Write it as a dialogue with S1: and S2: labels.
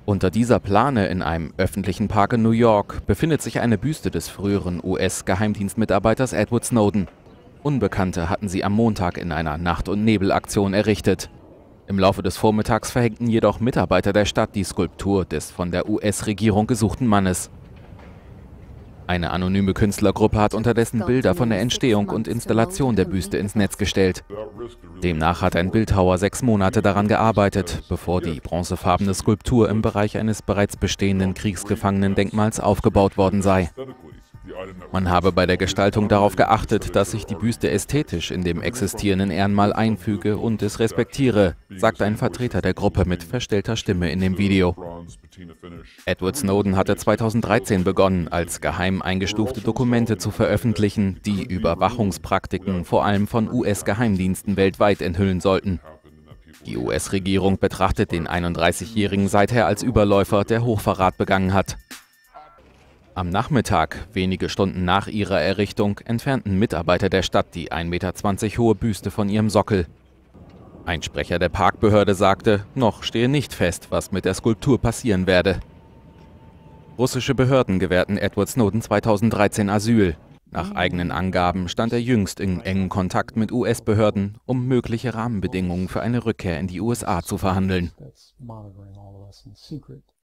S1: Unter dieser Plane in einem öffentlichen Park in New York befindet sich eine Büste des früheren US-Geheimdienstmitarbeiters Edward Snowden. Unbekannte hatten sie am Montag in einer Nacht- und Nebelaktion errichtet. Im Laufe des Vormittags verhängten jedoch Mitarbeiter der Stadt die Skulptur des von der US-Regierung gesuchten Mannes. Eine anonyme Künstlergruppe hat unterdessen Bilder von der Entstehung und Installation der Büste ins Netz gestellt. Demnach hat ein Bildhauer 6 Monate daran gearbeitet, bevor die bronzefarbene Skulptur im Bereich eines bereits bestehenden Kriegsgefangenendenkmals aufgebaut worden sei. Man habe bei der Gestaltung darauf geachtet, dass sich die Büste ästhetisch in dem existierenden Ehrenmal einfüge und es respektiere, sagt ein Vertreter der Gruppe mit verstellter Stimme in dem Video. Edward Snowden hatte 2013 begonnen, als geheim eingestufte Dokumente zu veröffentlichen, die Überwachungspraktiken vor allem von US-Geheimdiensten weltweit enthüllen sollten. Die US-Regierung betrachtet den 31-Jährigen seither als Überläufer, der Hochverrat begangen hat. Am Nachmittag, wenige Stunden nach ihrer Errichtung, entfernten Mitarbeiter der Stadt die 1,20 Meter hohe Büste von ihrem Sockel. Ein Sprecher der Parkbehörde sagte, noch stehe nicht fest, was mit der Skulptur passieren werde. Russische Behörden gewährten Edward Snowden 2013 Asyl. Nach eigenen Angaben stand er jüngst in engem Kontakt mit US-Behörden, um mögliche Rahmenbedingungen für eine Rückkehr in die USA zu verhandeln.